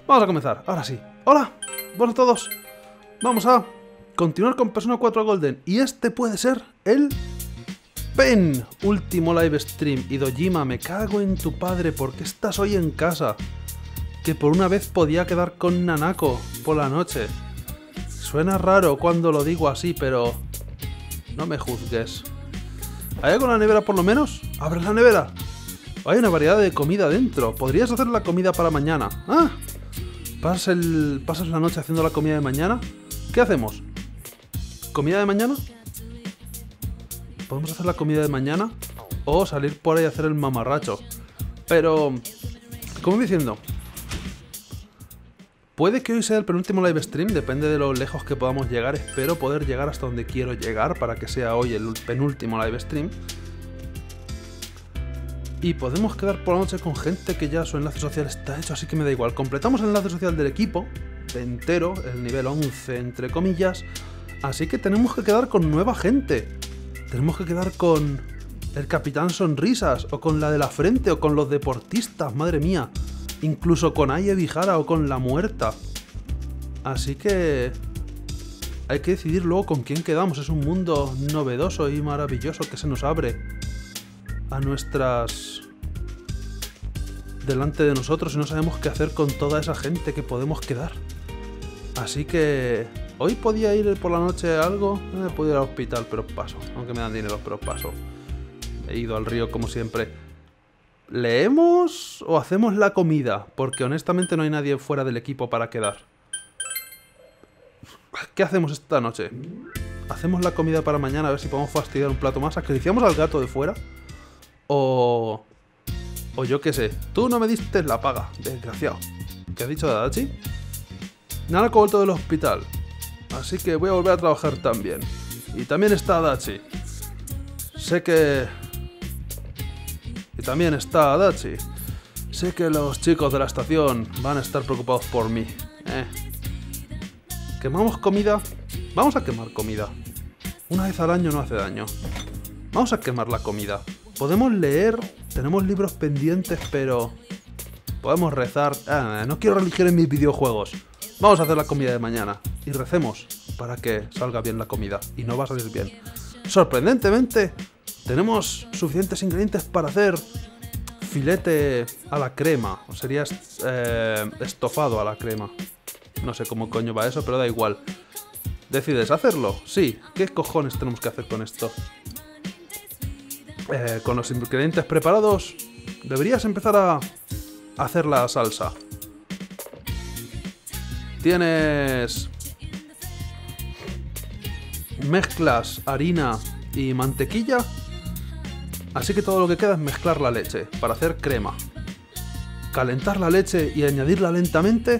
Vamos a comenzar, ahora sí. ¡Hola! Buenas a todos. Vamos a continuar con Persona 4 Golden. Y este puede ser el último live stream. Y Dojima, me cago en tu padre, ¿por qué estás hoy en casa? Que por una vez podía quedar con Nanako por la noche. Suena raro cuando lo digo así, pero no me juzgues. ¿Hay algo en la nevera por lo menos? ¡Abre la nevera! Hay una variedad de comida dentro. Podrías hacer la comida para mañana. ¡Ah! ¿Pasas la noche haciendo la comida de mañana? ¿Qué hacemos? ¿Comida de mañana? ¿Podemos hacer la comida de mañana? O salir por ahí a hacer el mamarracho. Pero, como voy diciendo, puede que hoy sea el penúltimo live stream, depende de lo lejos que podamos llegar. Espero poder llegar hasta donde quiero llegar para que sea hoy el penúltimo live stream. Y podemos quedar por la noche con gente que ya su enlace social está hecho, así que me da igual. Completamos el enlace social del equipo, entero, el nivel 11 entre comillas. Así que tenemos que quedar con nueva gente. Tenemos que quedar con el Capitán Sonrisas, o con la de la frente, o con los deportistas, madre mía. Incluso con Aie Vijara o con la muerta. Así que hay que decidir luego con quién quedamos. Es un mundo novedoso y maravilloso que se nos abre a nuestras... delante de nosotros, y no sabemos qué hacer con toda esa gente que podemos quedar. Así que hoy podía ir por la noche a algo. Podía ir al hospital, pero paso. Aunque me dan dinero, pero paso. He ido al río como siempre. ¿Leemos o hacemos la comida? Porque honestamente no hay nadie fuera del equipo para quedar. ¿Qué hacemos esta noche? ¿Hacemos la comida para mañana a ver si podemos fastidiar un plato más? ¿Acariciamos al gato de fuera? O yo qué sé. Tú no me diste la paga, desgraciado. ¿Qué has dicho, Adachi? Nanako ha vuelto del hospital, así que voy a volver a trabajar también. Y también está Adachi. Sé que... Y también está Adachi. Sé que los chicos de la estación van a estar preocupados por mí. ¿Quemamos comida? Vamos a quemar comida. Una vez al año no hace daño. Vamos a quemar la comida. Podemos leer, tenemos libros pendientes, pero... podemos rezar. No quiero religión en mis videojuegos. Vamos a hacer la comida de mañana. Y recemos para que salga bien la comida. Y no va a salir bien. Sorprendentemente, tenemos suficientes ingredientes para hacer filete a la crema. O sería estofado a la crema. No sé cómo coño va eso, pero da igual. ¿Decides hacerlo? Sí. ¿Qué cojones tenemos que hacer con esto? Con los ingredientes preparados, deberías empezar a hacer la salsa. Tienes... mezclas harina y mantequilla. Así que todo lo que queda es mezclar la leche para hacer crema. Calentar la leche y añadirla lentamente.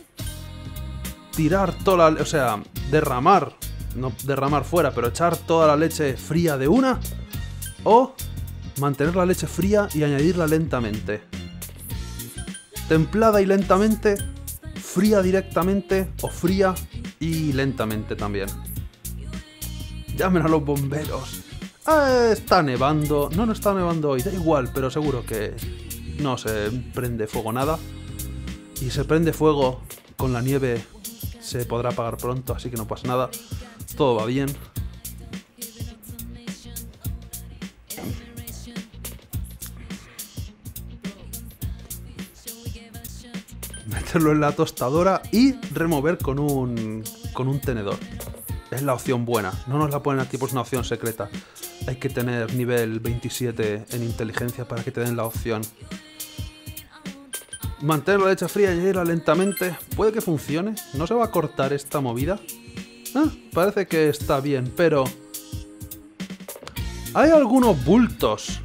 Tirar toda la... o sea, derramar. No derramar fuera, pero echar toda la leche fría de una. O mantener la leche fría y añadirla lentamente. Templada y lentamente. Fría directamente. O fría y lentamente también. Llamen a los bomberos. Está nevando. No está nevando hoy. Da igual, pero seguro que no se prende fuego nada. Y se prende fuego con la nieve. Se podrá apagar pronto, así que no pasa nada. Todo va bien. Meterlo en la tostadora y remover con un tenedor. Es la opción buena. No nos la ponen aquí, pues una opción secreta. Hay que tener nivel 27 en inteligencia para que te den la opción. Mantener la leche fría y añadirla lentamente. Puede que funcione. ¿No se va a cortar esta movida? Parece que está bien, pero... hay algunos bultos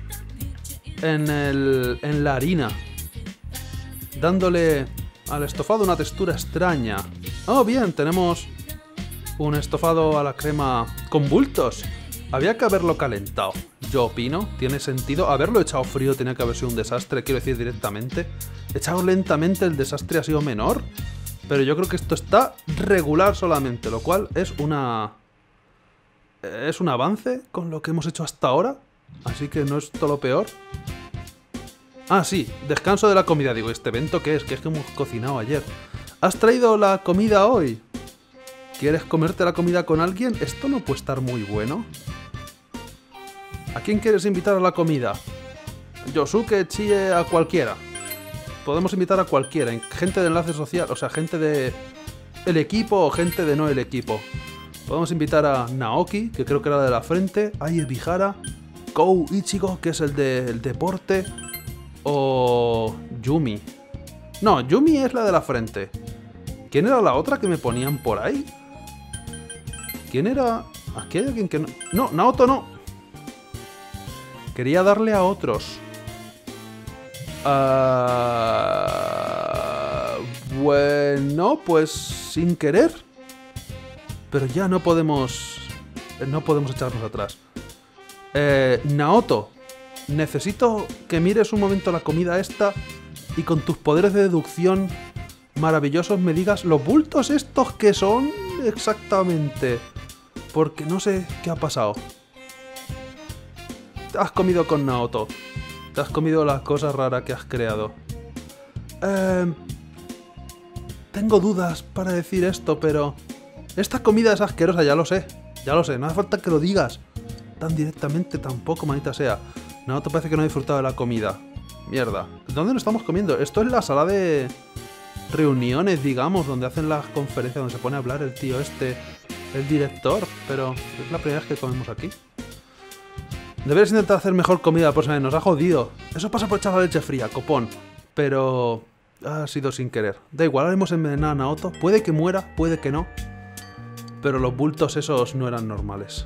en la harina, dándole al estofado una textura extraña. Oh, bien, tenemos un estofado a la crema con bultos. Había que haberlo calentado, yo opino. Tiene sentido. Haberlo echado frío tenía que haber sido un desastre, quiero decir directamente. Echado lentamente el desastre ha sido menor. Pero yo creo que esto está regular solamente, lo cual es una... es un avance con lo que hemos hecho hasta ahora. Así que no es todo lo peor. Ah, sí, descanso de la comida. Digo, ¿este evento qué es? Que es que hemos cocinado ayer. ¿Has traído la comida hoy? ¿Quieres comerte la comida con alguien? Esto no puede estar muy bueno. ¿A quién quieres invitar a la comida? Yosuke, Chie, a cualquiera. Podemos invitar a cualquiera. Gente de enlace social, o sea, gente de el equipo o gente de no el equipo. Podemos invitar a Naoki, que creo que era de la frente, Ai Ebihara, Kou Ichigo, que es el del deporte, o Yumi. No, Yumi es la de la frente. ¿Quién era la otra que me ponían por ahí? ¿Quién era? Aquí hay alguien que no... No, Naoto no. Quería darle a otros. Bueno, pues sin querer. Pero ya no podemos... No podemos echarnos atrás. Naoto, necesito que mires un momento la comida esta y con tus poderes de deducción maravillosos me digas los bultos estos que son exactamente. Porque no sé qué ha pasado. Te has comido con Naoto. Te has comido la cosa rara que has creado. Tengo dudas para decir esto, pero... Esta comida es asquerosa, ya lo sé. Ya lo sé, no hace falta que lo digas. Tan directamente tampoco, manita sea. Naoto parece que no ha disfrutado de la comida. Mierda. ¿Dónde nos estamos comiendo? Esto es la sala de reuniones, digamos, donde hacen las conferencias, donde se pone a hablar el tío este, el director. Pero es la primera vez que comemos aquí. Deberías intentar hacer mejor comida la próxima vez, nos ha jodido. Eso pasa por echar la leche fría, copón. Pero... ha sido sin querer. Da igual, ahora hemos envenenado a Naoto. Puede que muera, puede que no. Pero los bultos esos no eran normales.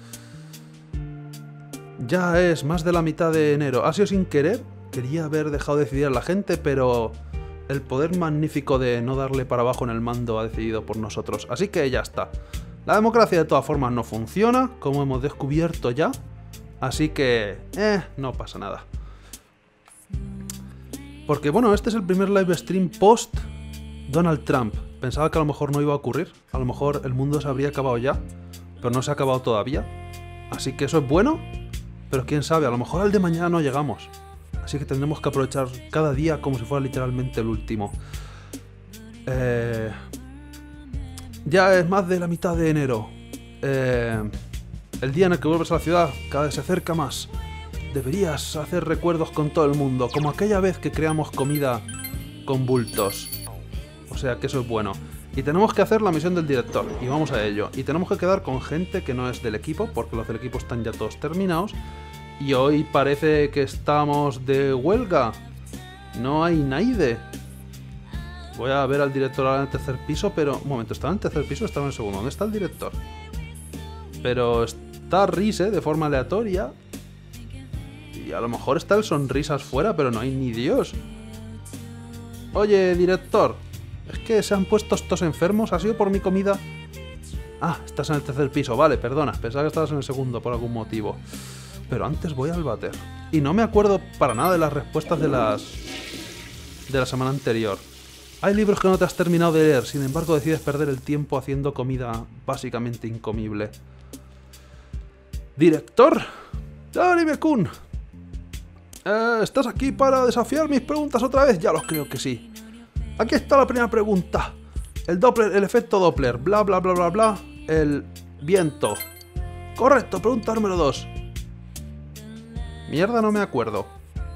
Ya es más de la mitad de enero. Ha sido sin querer. Quería haber dejado decidir a la gente, pero... el poder magnífico de no darle para abajo en el mando ha decidido por nosotros. Así que ya está. La democracia de todas formas no funciona, como hemos descubierto ya. Así que... no pasa nada. Porque bueno, este es el primer live stream post Donald Trump. Pensaba que a lo mejor no iba a ocurrir. A lo mejor el mundo se habría acabado ya. Pero no se ha acabado todavía. Así que eso es bueno. Pero quién sabe, a lo mejor al de mañana no llegamos. Así que tendremos que aprovechar cada día como si fuera literalmente el último. Ya es más de la mitad de enero. El día en el que vuelves a la ciudad cada vez se acerca más. Deberías hacer recuerdos con todo el mundo, como aquella vez que creamos comida con bultos. O sea que eso es bueno. Y tenemos que hacer la misión del director, y vamos a ello. Y tenemos que quedar con gente que no es del equipo, porque los del equipo están ya todos terminados. Y hoy parece que estamos de huelga. No hay nadie. Voy a ver al director ahora en el tercer piso, pero... un momento, ¿estaba en el tercer piso o estaba en el segundo? ¿Dónde está el director? Pero está Rise de forma aleatoria. Y a lo mejor está el sonrisas fuera, pero no hay ni Dios. Oye, director. Es que se han puesto estos enfermos. ¿Ha sido por mi comida? Ah, estás en el tercer piso. Vale, perdona. Pensaba que estabas en el segundo por algún motivo. Pero antes voy al váter. Y no me acuerdo para nada de las respuestas de la semana anterior. Hay libros que no te has terminado de leer. Sin embargo, decides perder el tiempo haciendo comida básicamente incomible. Director. Anime-kun. ¿Estás aquí para desafiar mis preguntas otra vez? Ya los creo que sí. Aquí está la primera pregunta. El Doppler, el efecto Doppler, bla bla bla bla bla. El viento. Correcto, pregunta número 2. Mierda, no me acuerdo.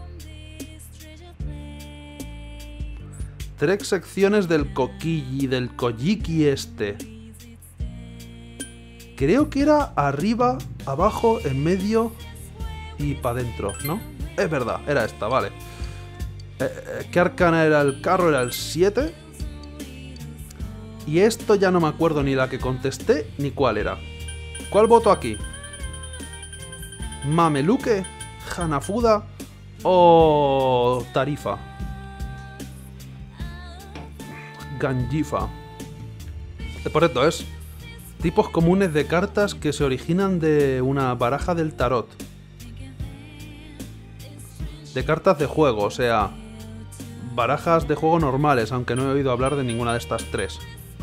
3 secciones del Kokiji, del Kojiki este. Creo que era arriba, abajo, en medio y para adentro, ¿no? Es verdad, era esta, vale. ¿Qué arcana era el carro? Era el 7. Y esto ya no me acuerdo ni la que contesté ni cuál era. ¿Cuál voto aquí? ¿Mameluke? ¿Hanafuda? ¿O Tarifa? Ganjifa. Correcto, es tipos comunes de cartas que se originan de una baraja del tarot. De cartas de juego, o sea, barajas de juego normales, aunque no he oído hablar de ninguna de estas 3.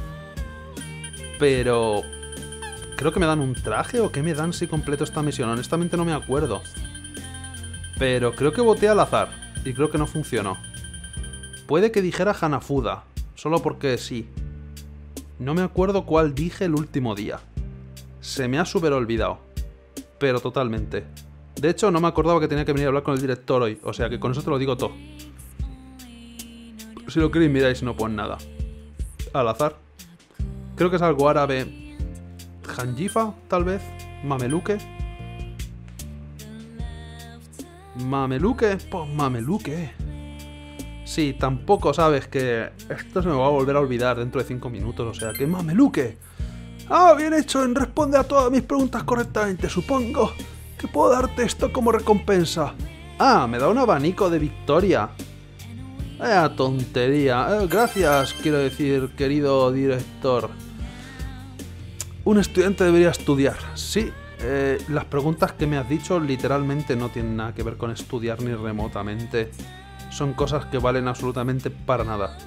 Pero... creo que me dan un traje o qué me dan si completo esta misión. Honestamente no me acuerdo. Pero creo que voté al azar. y creo que no funcionó. Puede que dijera Hanafuda, solo porque sí. No me acuerdo cuál dije el último día. Se me ha súper olvidado. Pero totalmente. De hecho, no me acordaba que tenía que venir a hablar con el director hoy, o sea que con eso te lo digo todo. Si lo queréis miráis, no pues nada. Al azar. Creo que es algo árabe. Hanjifa, tal vez. Mameluque. Mameluque. Pues Mameluque. Sí, tampoco sabes que esto se me va a volver a olvidar dentro de 5 minutos. O sea que Mameluque. Ah, bien hecho en responder a todas mis preguntas correctamente. Supongo que puedo darte esto como recompensa. Ah, me da un abanico de victoria. Tontería. Gracias, quiero decir, querido director. Un estudiante debería estudiar. Sí, las preguntas que me has dicho literalmente no tienen nada que ver con estudiar ni remotamente. Son cosas que valen absolutamente para nada.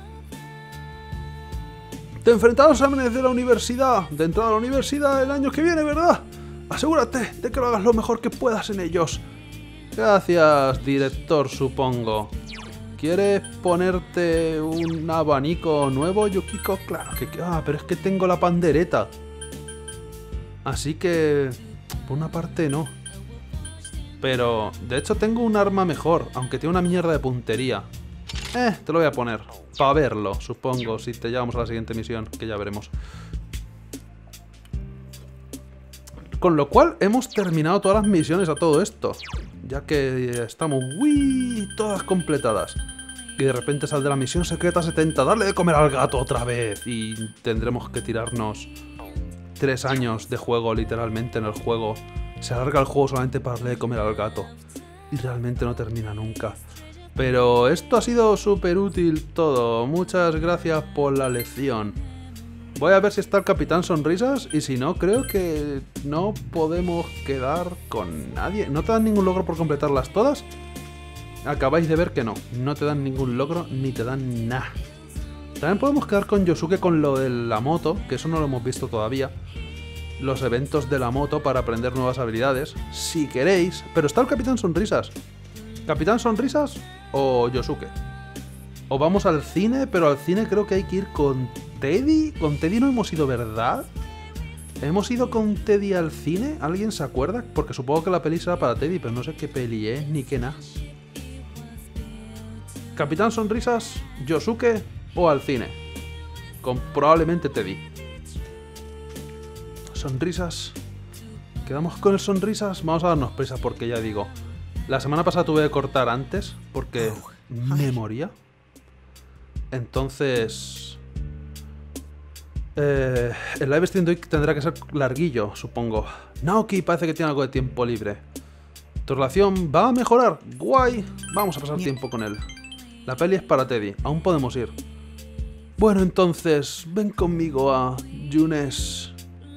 Te enfrentas a los exámenes de la universidad, de entrada a la universidad el año que viene, ¿verdad? Asegúrate de que lo hagas lo mejor que puedas en ellos. Gracias, director, supongo. ¿Quieres ponerte un abanico nuevo, Yukiko? Claro que... pero es que tengo la pandereta. Así que... por una parte no. Pero... de hecho tengo un arma mejor, aunque tiene una mierda de puntería. Te lo voy a poner. Para verlo, supongo, si te llevamos a la siguiente misión, que ya veremos. Con lo cual, hemos terminado todas las misiones a todo esto. Ya que estamos, todas completadas. Y de repente saldrá la misión secreta 70. Darle de comer al gato otra vez. Y tendremos que tirarnos 3 años de juego, literalmente, en el juego. Se alarga el juego solamente para darle de comer al gato. Y realmente no termina nunca. Pero esto ha sido súper útil todo. Muchas gracias por la lección. Voy a ver si está el Capitán Sonrisas. Y si no, creo que no podemos quedar con nadie. ¿No te dan ningún logro por completarlas todas? Acabáis de ver que no. No te dan ningún logro ni te dan nada. También podemos quedar con Yosuke con lo de la moto. Que eso no lo hemos visto todavía. Los eventos de la moto para aprender nuevas habilidades. Si queréis. Pero está el Capitán Sonrisas. ¿Capitán Sonrisas o Yosuke? O vamos al cine, pero al cine creo que hay que ir con Teddy. Con Teddy no hemos ido, ¿verdad? ¿Hemos ido con Teddy al cine? ¿Alguien se acuerda? Porque supongo que la peli será para Teddy, pero no sé qué peli es ni qué nada. Capitán Sonrisas, Yosuke o al cine. Con probablemente Teddy. Sonrisas. ¿Quedamos con el Sonrisas? Vamos a darnos prisa porque ya digo... La semana pasada tuve que cortar antes porque me moría. Entonces... el live stream de hoy tendrá que ser larguillo, supongo. Naoki parece que tiene algo de tiempo libre. ¿Tu relación va a mejorar? ¡Guay! Vamos a pasar tiempo con él. La peli es para Teddy. Aún podemos ir. Bueno, entonces, ven conmigo a Yunes.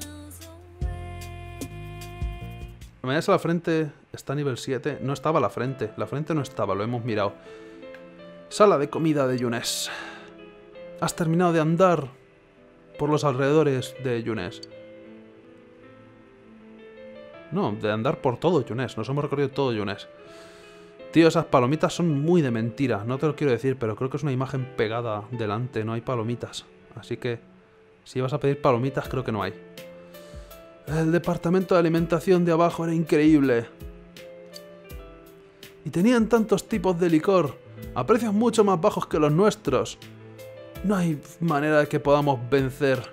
Me miras a la frente... Está a nivel 7. No estaba la frente. La frente no estaba, lo hemos mirado. Sala de comida de Yunes. Has terminado de andar por los alrededores de Yunes. No, de andar por todo Yunes. Nos hemos recorrido todo Yunes. Tío, esas palomitas son muy de mentira. No te lo quiero decir, pero creo que es una imagen pegada delante. No hay palomitas. Así que, si vas a pedir palomitas, creo que no hay. El departamento de alimentación de abajo era increíble. Y tenían tantos tipos de licor, a precios mucho más bajos que los nuestros. No hay manera de que podamos vencer.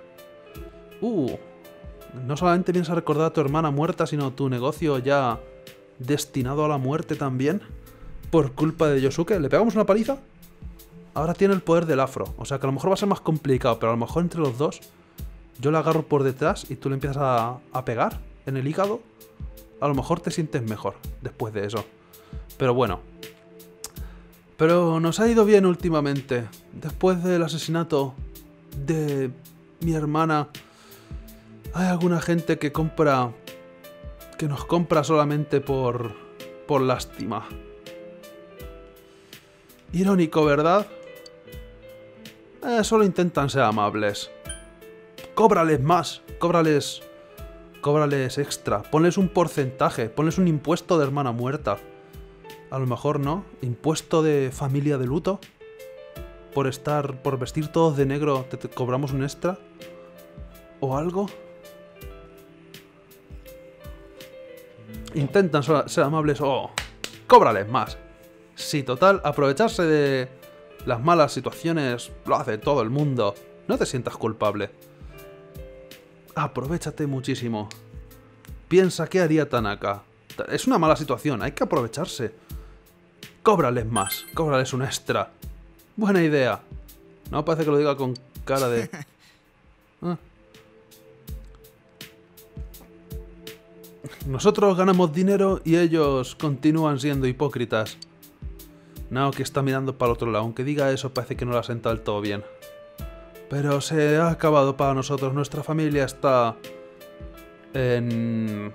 No solamente piensas recordar a tu hermana muerta, sino tu negocio ya destinado a la muerte también. Por culpa de Yosuke. ¿Le pegamos una paliza? Ahora tiene el poder del afro. O sea que a lo mejor va a ser más complicado, pero a lo mejor entre los dos yo le agarro por detrás y tú le empiezas a pegar en el hígado. A lo mejor te sientes mejor después de eso. Pero bueno. Pero nos ha ido bien últimamente. Después del asesinato de mi hermana, hay alguna gente que compra... que nos compra solamente por lástima. Irónico, ¿verdad? Solo intentan ser amables. Cóbrales más. Cóbrales extra. Ponles un porcentaje. Ponles un impuesto de hermana muerta. A lo mejor no. Impuesto de familia de luto. Por vestir todos de negro te cobramos un extra. ¿O algo? Intentan ser amables o... cóbrales más. Sí, total, aprovecharse de las malas situaciones lo hace todo el mundo. No te sientas culpable. Aprovechate muchísimo. Piensa qué haría Tanaka. Es una mala situación, hay que aprovecharse. Cóbrales más, cóbrales un extra. Buena idea. No parece que lo diga con cara de... Nosotros ganamos dinero y ellos continúan siendo hipócritas. Naoki está mirando para el otro lado. Aunque diga eso, parece que no lo ha sentado del todo bien. Pero se ha acabado para nosotros. Nuestra familia está... en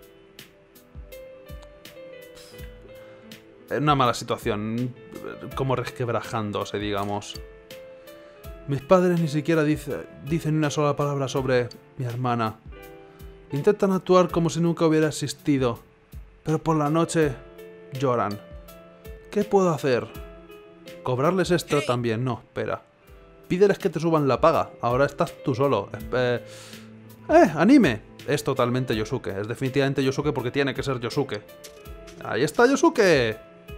una mala situación. Como resquebrajándose, digamos. Mis padres ni siquiera dicen una sola palabra sobre mi hermana. Intentan actuar como si nunca hubiera existido, pero por la noche lloran. ¿Qué puedo hacer? ¿Cobrarles extra también? No, espera. Pídeles que te suban la paga. Ahora estás tú solo. ¡Anime! Es totalmente Yosuke. Es definitivamente Yosuke porque tiene que ser Yosuke. ¡Ahí está Yosuke!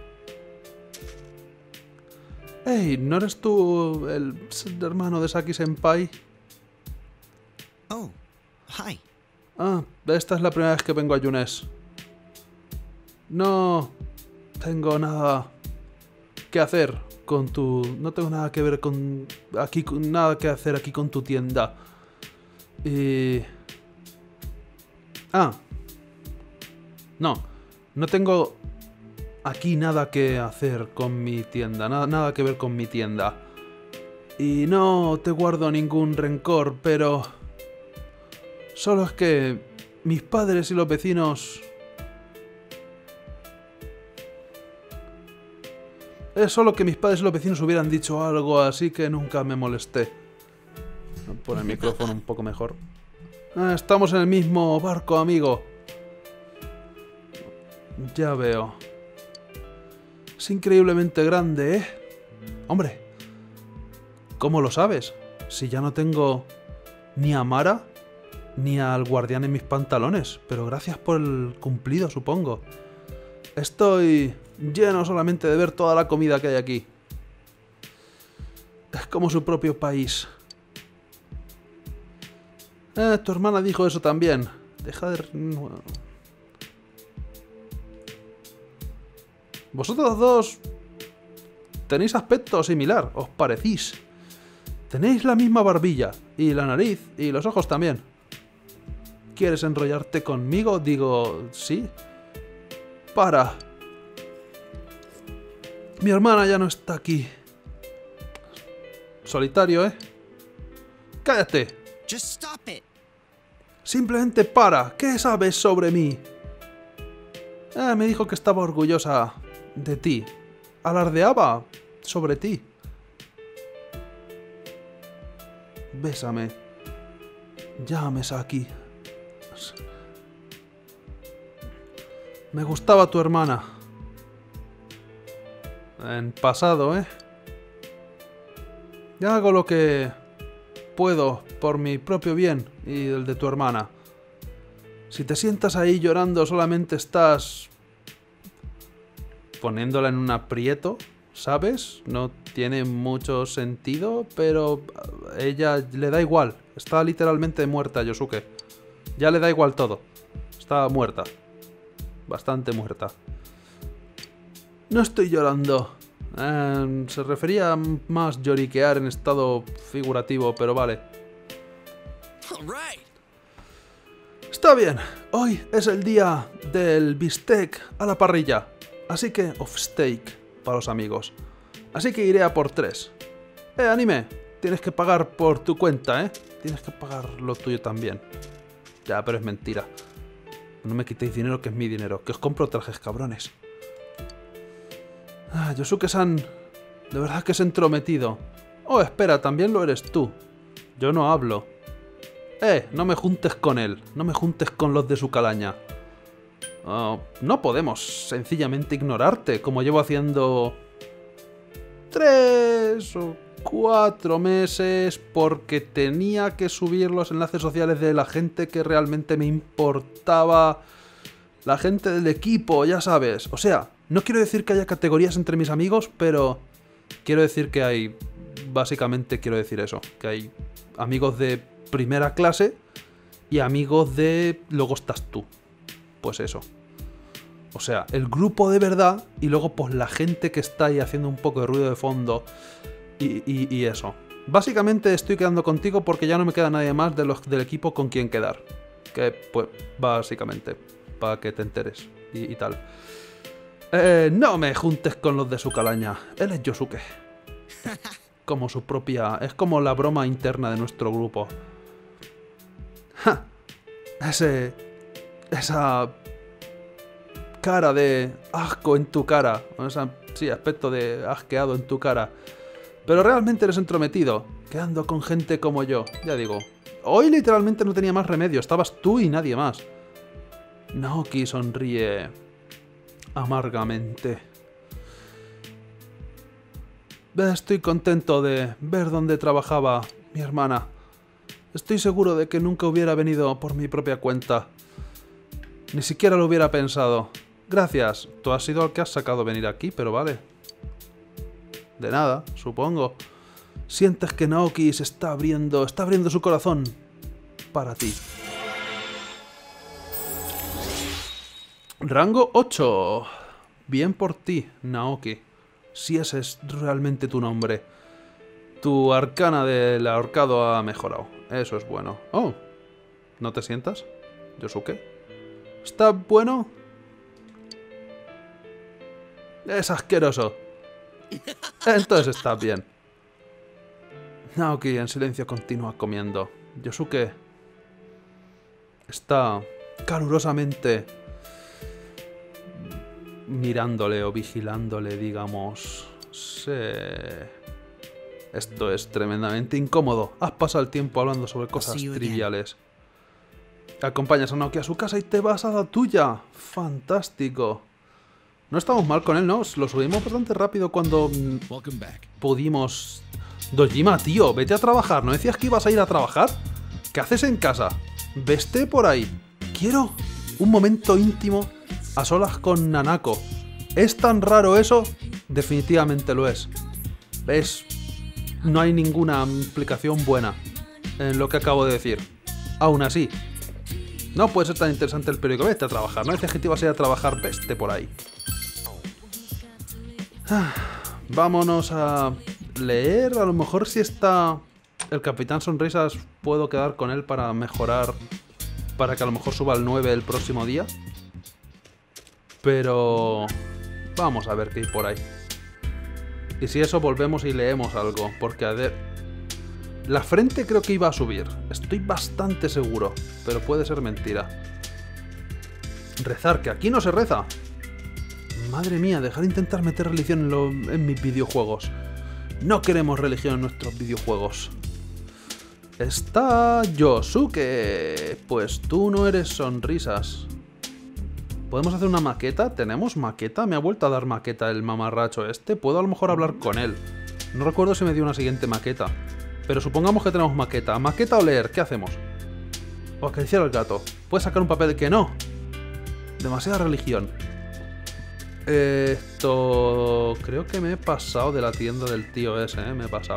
¡Ey! ¿No eres tú el hermano de Saki-senpai? Oh, hi. Ah, esta es la primera vez que vengo a Yunes. No tengo nada que hacer con tu... No tengo nada que ver con... nada que hacer aquí con tu tienda. Y... Ah. No tengo aquí nada que hacer con mi tienda. Nada que ver con mi tienda. Y no te guardo ningún rencor, pero... Solo es que mis padres y los vecinos... Es solo que mis padres y los vecinos hubieran dicho algo, así que nunca me molesté. Voy a poner el micrófono un poco mejor. Estamos en el mismo barco, amigo. Ya veo. Es increíblemente grande, ¿eh? Hombre, ¿cómo lo sabes? Si ya no tengo ni a Mara... ni al guardián en mis pantalones, pero gracias por el cumplido, supongo. Estoy lleno solamente de ver toda la comida que hay aquí. Es como su propio país. Tu hermana dijo eso también. Deja de... Vosotros dos tenéis aspecto similar, os parecís. Tenéis la misma barbilla, y la nariz, y los ojos también. ¿Quieres enrollarte conmigo? Digo, sí. Para. Mi hermana ya no está aquí. Solitario, ¿eh? ¡Cállate! Just stop it. Simplemente para. ¿Qué sabes sobre mí? Me dijo que estaba orgullosa de ti. Alardeaba sobre ti. Bésame. Llámame Saki. Me gustaba tu hermana. En pasado, ¿eh? Ya hago lo que puedo por mi propio bien y el de tu hermana. Si te sientas ahí llorando, solamente estás poniéndola en un aprieto, ¿sabes? No tiene mucho sentido, pero ella le da igual. Está literalmente muerta, Yosuke. Ya le da igual todo. Está muerta. Bastante muerta. No estoy llorando. Se refería más lloriquear en estado figurativo, pero vale. Está bien. Hoy es el día del bistec a la parrilla. Así que off steak para los amigos. Así que iré a por 3. Anime. Tienes que pagar por tu cuenta, ¿eh? Tienes que pagar lo tuyo también. Ya, pero es mentira. No me quitéis dinero, que es mi dinero. Que os compro trajes, cabrones. Yosuke-san, de verdad que es entrometido. Oh, espera, también lo eres tú. Yo no hablo. No me juntes con él. No me juntes con los de su calaña. No podemos sencillamente ignorarte, como llevo haciendo 3 o 4 meses, porque tenía que subir los enlaces sociales de la gente que realmente me importaba, la gente del equipo, ya sabes. O sea, no quiero decir que haya categorías entre mis amigos, pero quiero decir que hay... Básicamente quiero decir eso, que hay amigos de primera clase y amigos de... luego estás tú. Pues eso. O sea, el grupo de verdad y luego pues la gente que está ahí haciendo un poco de ruido de fondo y eso. Básicamente estoy quedando contigo porque ya no me queda nadie más de los del equipo con quien quedar. Que pues básicamente, para que te enteres y tal. No me juntes con los de su calaña. Él es Yosuke. Como su propia... Es como la broma interna de nuestro grupo. ¡Ja! Esa cara de asco en tu cara. Sí, aspecto de asqueado en tu cara. Pero realmente eres entrometido, quedando con gente como yo. Ya digo, hoy literalmente no tenía más remedio. Estabas tú y nadie más. Naoki sonríe amargamente. Estoy contento de ver dónde trabajaba mi hermana. Estoy seguro de que nunca hubiera venido por mi propia cuenta. Ni siquiera lo hubiera pensado. Gracias. Tú has sido el que has sacado venir aquí, pero vale. De nada, supongo. Sientes que Naoki se está abriendo su corazón para ti. Rango 8. Bien por ti, Naoki. Si ese es realmente tu nombre. Tu arcana del ahorcado ha mejorado. Eso es bueno. Oh, ¿no te sientas, Yosuke? ¿Está bueno? Es asqueroso. Entonces está bien. Naoki en silencio continúa comiendo. Yosuke está calurosamente mirándole o vigilándole, digamos. Esto es tremendamente incómodo. Has pasado el tiempo hablando sobre cosas triviales. Acompañas a Naoki a su casa y te vas a la tuya. Fantástico. No estamos mal con él, ¿no? Lo subimos bastante rápido cuando pudimos... Dojima, tío, vete a trabajar. ¿No decías que ibas a ir a trabajar? ¿Qué haces en casa? Veste por ahí. Quiero un momento íntimo a solas con Nanako. ¿Es tan raro eso? Definitivamente lo es. ¿Ves? No hay ninguna implicación buena en lo que acabo de decir. Aún así, no puede ser tan interesante el periódico. Vete a trabajar. No decías que te ibas a ir a trabajar. Veste por ahí. Vámonos a leer. A lo mejor si está el Capitán Sonrisas puedo quedar con él para mejorar, para que a lo mejor suba al 9 el próximo día. Pero vamos a ver qué hay por ahí. Y si eso volvemos y leemos algo, porque a ver, la frente creo que iba a subir. Estoy bastante seguro, pero puede ser mentira. Rezar, que aquí no se reza. Madre mía, dejar de intentar meter religión en mis videojuegos. No queremos religión en nuestros videojuegos. Está Yosuke. Pues tú no eres Sonrisas. ¿Podemos hacer una maqueta? ¿Tenemos maqueta? Me ha vuelto a dar maqueta el mamarracho este. Puedo a lo mejor hablar con él. No recuerdo si me dio una siguiente maqueta. Pero supongamos que tenemos maqueta. ¿Maqueta o leer? ¿Qué hacemos? O acariciar al gato. ¿Puedes sacar un papel que no? Demasiada religión. Esto... Creo que me he pasado de la tienda del tío ese, ¿eh? Me he pasado.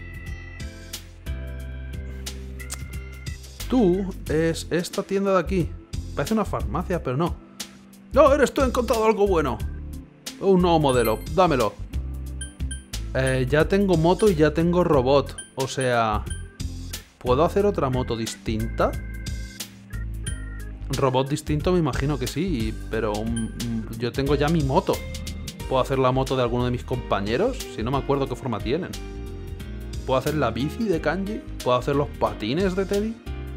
Tú es esta tienda de aquí. Parece una farmacia, pero no. No, eres tú, he encontrado algo bueno. Un nuevo modelo, dámelo. Ya tengo moto y ya tengo robot. O sea... ¿Puedo hacer otra moto distinta? Robot distinto me imagino que sí, pero yo tengo ya mi moto. ¿Puedo hacer la moto de alguno de mis compañeros? Si no me acuerdo qué forma tienen. ¿Puedo hacer la bici de Kanji? ¿Puedo hacer los patines de Teddy?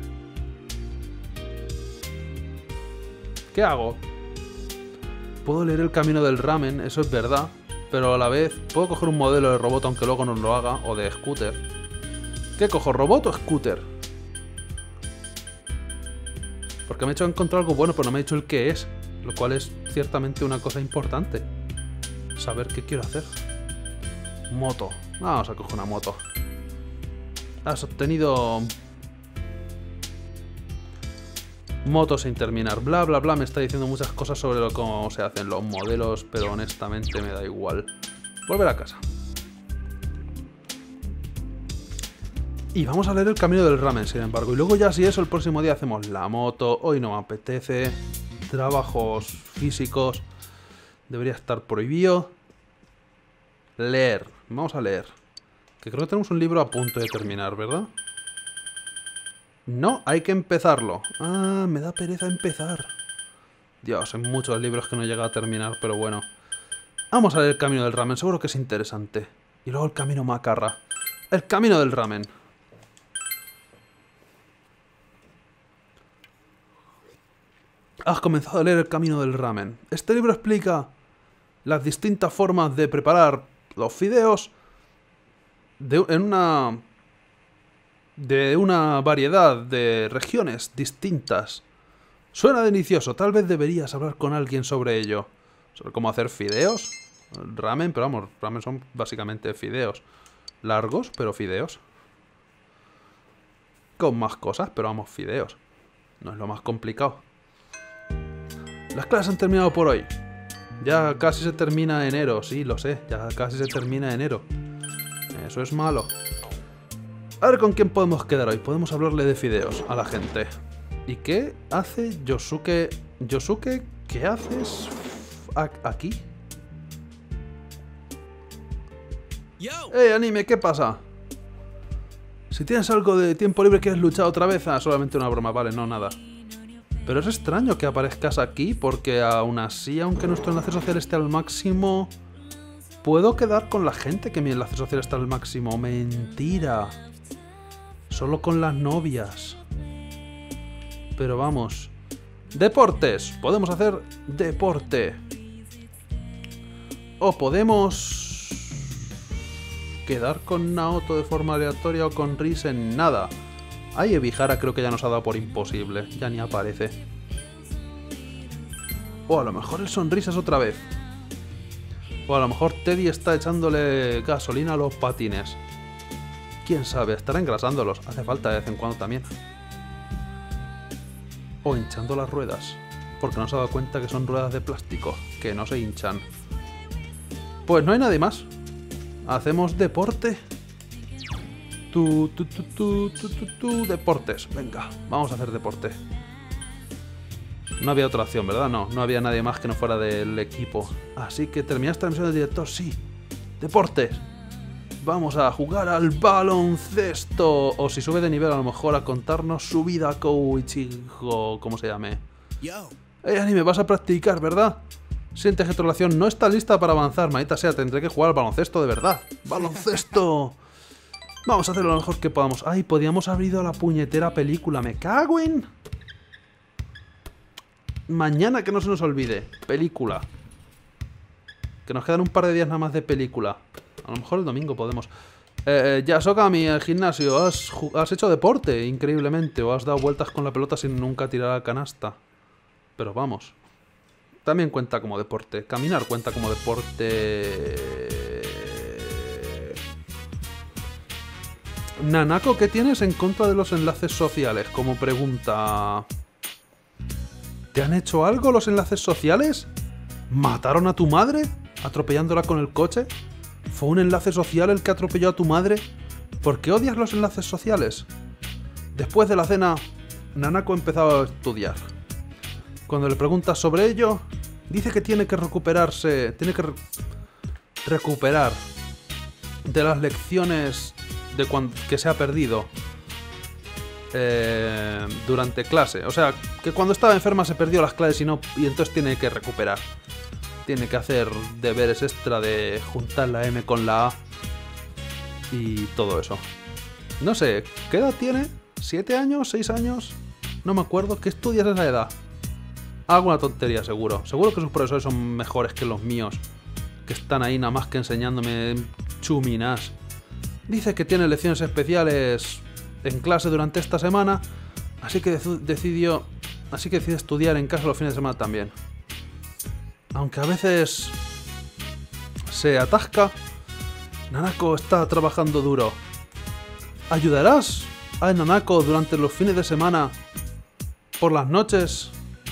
¿Qué hago? Puedo leer el camino del ramen, eso es verdad, pero a la vez puedo coger un modelo de robot aunque luego no lo haga, o de scooter. ¿Qué cojo, robot o scooter? Porque me he hecho encontrar algo bueno, pero no me ha dicho el qué es. Lo cual es ciertamente una cosa importante. Saber qué quiero hacer. Moto. Vamos a coger una moto. Has obtenido... motos sin terminar. Bla, bla, bla. Me está diciendo muchas cosas sobre cómo se hacen los modelos, pero honestamente me da igual. Volver a casa. Y vamos a leer el camino del ramen, sin embargo. Y luego ya si eso, el próximo día hacemos la moto. Hoy no me apetece. Trabajos físicos. Debería estar prohibido. Leer. Vamos a leer. Que creo que tenemos un libro a punto de terminar, ¿verdad? No, hay que empezarlo. Ah, me da pereza empezar. Dios, hay muchos libros que no llega a terminar, pero bueno. Vamos a leer el camino del ramen, seguro que es interesante. Y luego el camino macarra. El camino del ramen. Has comenzado a leer el camino del ramen. Este libro explica las distintas formas de preparar los fideos en una variedad de regiones distintas. Suena delicioso, tal vez deberías hablar con alguien sobre ello. Sobre cómo hacer fideos. Ramen, pero vamos, ramen son básicamente fideos. Largos, pero fideos. Con más cosas, pero vamos, fideos. No es lo más complicado. Las clases han terminado por hoy. Ya casi se termina enero, sí, lo sé. Ya casi se termina enero. Eso es malo. A ver con quién podemos quedar hoy. Podemos hablarle de fideos a la gente. ¿Y qué hace Yosuke? Yosuke, ¿qué haces aquí? ¡Hey, anime! ¿Qué pasa? Si tienes algo de tiempo libre, ¿quieres luchar otra vez? Ah, solamente una broma, vale, no, nada. Pero es extraño que aparezcas aquí, porque aún así, aunque nuestro enlace social esté al máximo... puedo quedar con la gente que mi enlace social está al máximo. Mentira. Solo con las novias. Pero vamos. Deportes. Podemos hacer deporte. O podemos... quedar con Naoto de forma aleatoria o con Risen. Nada. Ay, Ebihara creo que ya nos ha dado por imposible. Ya ni aparece. O a lo mejor el sonrisas otra vez. O a lo mejor Teddy está echándole gasolina a los patines. Quién sabe, estará engrasándolos. Hace falta de vez en cuando también. O hinchando las ruedas. Porque no se ha dado cuenta que son ruedas de plástico. Que no se hinchan. Pues no hay nadie más. Hacemos deporte. Deportes. Venga, vamos a hacer deporte. No había otra opción, ¿verdad? No, no había nadie más que no fuera del equipo. Así que terminaste la misión del director, sí. Deportes. Vamos a jugar al baloncesto. O si sube de nivel, a lo mejor a contarnos su vida, Koichigo, como se llame. Anime, vas a practicar, ¿verdad? Sientes que tu relación no está lista para avanzar. Maldita sea, tendré que jugar al baloncesto de verdad. ¡Baloncesto! Vamos a hacer lo mejor que podamos. Ay, podíamos haber ido a la puñetera película. Me cago en... Mañana que no se nos olvide. Película. Que nos quedan un par de días nada más de película. A lo mejor el domingo podemos. Yasokami, el gimnasio. Has hecho deporte, increíblemente. O has dado vueltas con la pelota sin nunca tirar a la canasta. Pero vamos. También cuenta como deporte. Caminar cuenta como deporte. Nanako, ¿qué tienes en contra de los enlaces sociales? Como pregunta... ¿Te han hecho algo los enlaces sociales? ¿Mataron a tu madre? ¿Atropellándola con el coche? ¿Fue un enlace social el que atropelló a tu madre? ¿Por qué odias los enlaces sociales? Después de la cena, Nanako empezaba a estudiar. Cuando le preguntas sobre ello, dice que tiene que recuperarse... Tiene que recuperar de las lecciones que se ha perdido durante clase. O sea, que cuando estaba enferma se perdió las clases y entonces tiene que recuperar. Tiene que hacer deberes extra de juntar la M con la A y todo eso. No sé, ¿qué edad tiene? ¿7 años? ¿6 años? No me acuerdo. ¿Qué estudias a esa edad? Alguna tontería, seguro. Seguro que sus profesores son mejores que los míos, que están ahí nada más que enseñándome chuminas. Dice que tiene lecciones especiales en clase durante esta semana, así que decide estudiar en casa los fines de semana también. aunque a veces se atasca, Nanako está trabajando duro. ¿Ayudarás a Nanako durante los fines de semana, por las noches?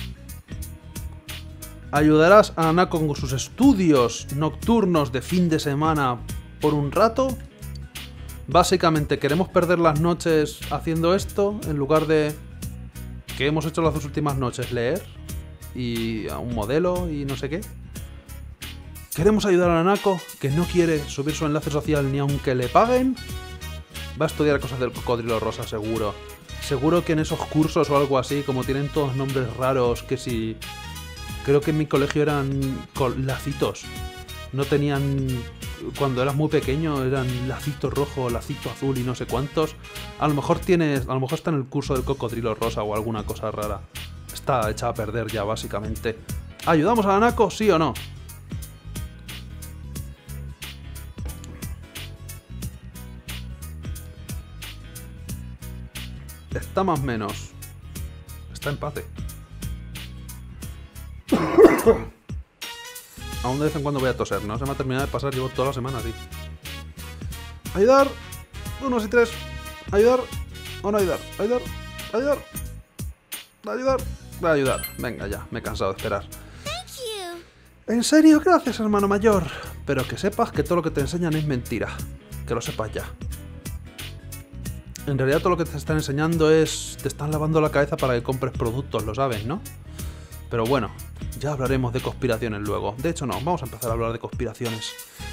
¿Ayudarás a Nanako con sus estudios nocturnos de fin de semana por un rato? Básicamente, ¿queremos perder las noches haciendo esto en lugar de que hemos hecho las 2 últimas noches, leer y a un modelo y no sé qué? ¿Queremos ayudar a Nanako, que no quiere subir su enlace social ni aunque le paguen? Va a estudiar cosas del cocodrilo rosa, seguro. Seguro que en esos cursos o algo así, como tienen todos nombres raros, que si... Creo que en mi colegio eran lacitos. No tenían... Cuando eras muy pequeño eran lacito rojo, lacito azul y no sé cuántos. A lo mejor está en el curso del cocodrilo rosa o alguna cosa rara. Está hecha a perder ya, básicamente. ¿Ayudamos a Nanako, sí o no? Está más o menos. Está empate. Aún de vez en cuando voy a toser. No se me ha terminado de pasar. Llevo toda la semana así. Ayudar. 1 y 3. Ayudar. O no ayudar. Ayudar. Ayudar. Ayudar. Voy a ayudar. Venga ya. Me he cansado de esperar. En serio, gracias, hermano mayor. Pero que sepas que todo lo que te enseñan es mentira. Que lo sepas ya. En realidad todo lo que te están enseñando es... Te están lavando la cabeza para que compres productos, lo sabes, ¿no? Pero bueno, ya hablaremos de conspiraciones luego. De hecho no, vamos a empezar a hablar de conspiraciones.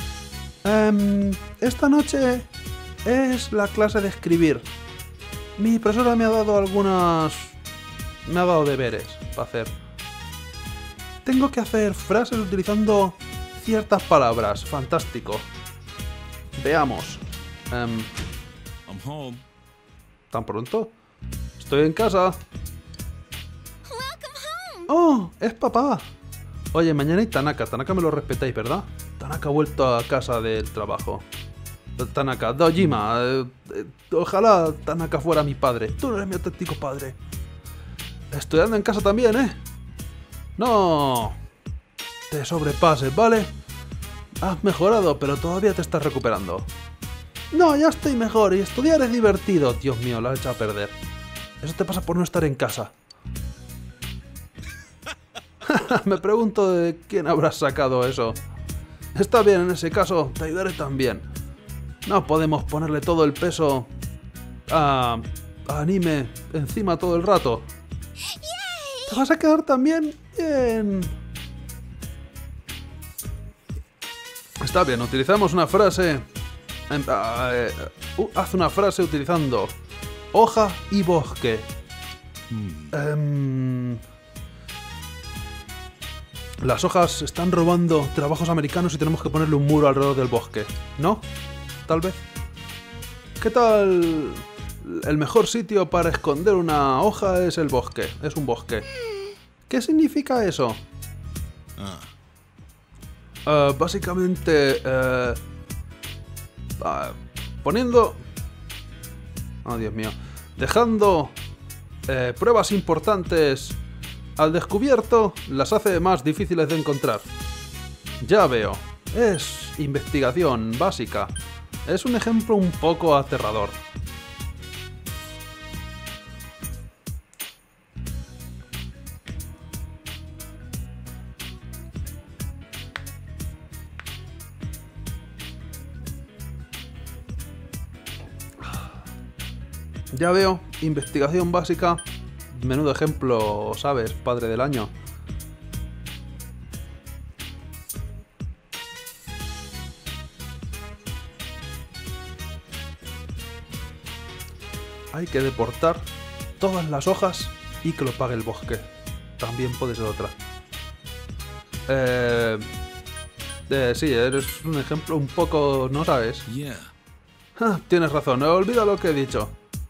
Esta noche es la clase de escribir. Mi profesora me ha dado me ha dado deberes para hacer. Tengo que hacer frases utilizando ciertas palabras. Fantástico. Veamos. I'm home. ¿Tan pronto? Estoy en casa. ¡Oh! ¡Es papá! Oye, mañana hay Tanaka. Tanaka me lo respetáis, ¿verdad? Tanaka ha vuelto a casa del trabajo. Tanaka, Dojima. Ojalá Tanaka fuera mi padre. Tú no eres mi auténtico padre. Estudiando en casa también, ¿eh? No. Te sobrepases, ¿vale? Has mejorado, pero todavía te estás recuperando. No, ya estoy mejor y estudiar es divertido. Dios mío, lo has echado a perder. Eso te pasa por no estar en casa. Me pregunto de quién habrás sacado eso. Está bien, en ese caso, te ayudaré también. No podemos ponerle todo el peso a anime encima todo el rato. ¿Te vas a quedar también? Bien. Está bien, utilizamos una frase... haz una frase utilizando hoja y bosque. Las hojas están robando trabajos americanos y tenemos que ponerle un muro alrededor del bosque, ¿no? Tal vez. ¿Qué tal? El mejor sitio para esconder una hoja es el bosque. Es un bosque. ¿Qué significa eso? Básicamente... poniendo... Oh, Dios mío. Dejando pruebas importantes al descubierto las hace más difíciles de encontrar. Ya veo. Es investigación básica. Es un ejemplo un poco aterrador. Ya veo, investigación básica. Menudo ejemplo, ¿sabes? Padre del año. Hay que deportar todas las hojas y que lo pague el bosque. También puede ser otra. Sí, eres un ejemplo un poco... ¿no sabes? Yeah. Tienes razón, no olvida lo que he dicho.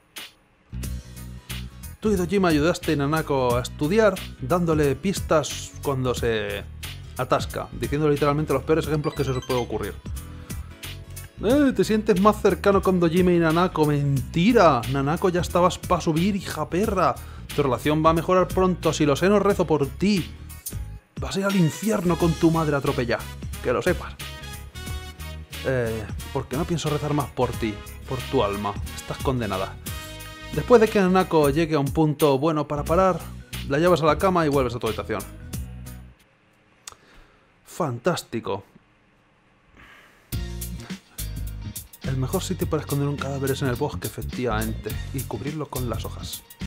Tú y Dojima ayudaste a Nanako a estudiar, dándole pistas cuando se atasca, diciendo literalmente los peores ejemplos que se os puede ocurrir. ¿Te sientes más cercano con Dojima y Nanako? ¡Mentira! Nanako ya estabas para subir, hija perra. Tu relación va a mejorar pronto, si lo sé no rezo por ti. Vas a ir al infierno con tu madre atropellada. Que lo sepas. Porque no pienso rezar más por ti, por tu alma. Estás condenada. Después de que Nanako llegue a un punto bueno para parar, la llevas a la cama y vuelves a tu habitación. Fantástico. El mejor sitio para esconder un cadáver es en el bosque, efectivamente, y cubrirlo con las hojas.